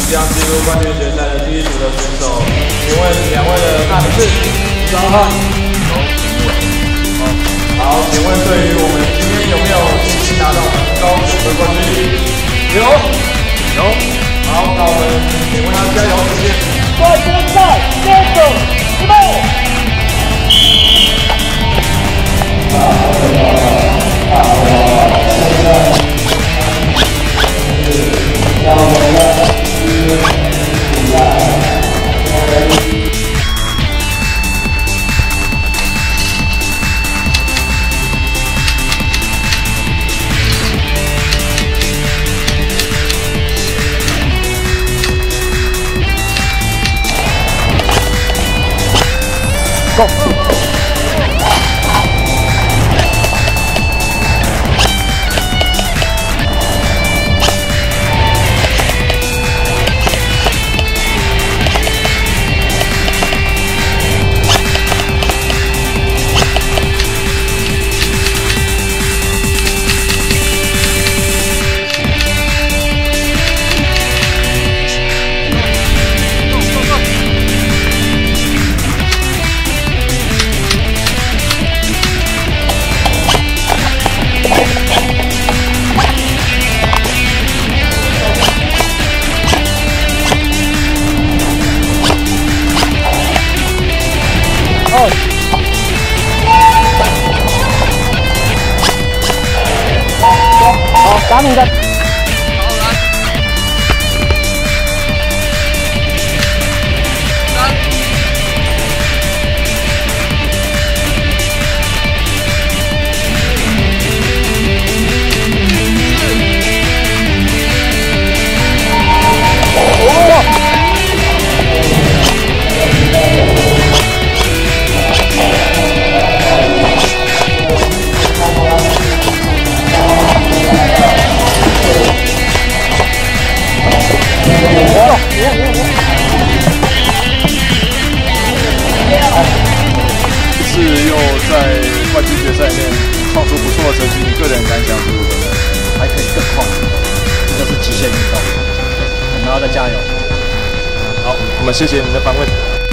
即将进入冠军决赛的第一组的选手，请问2位的大名是？张翰。好，请问对于我们今天有没有信心拿到我们高雄的冠军？有。好，那我们请为他加油，谢谢。冠军赛接手，预备。 Go！ 好，打你的。 在冠军决赛里面创出不错的成绩，你个人感想是如何呢？ 还可以更快，这就是极限运动，我们要再加油。 好，我们谢谢你的访问。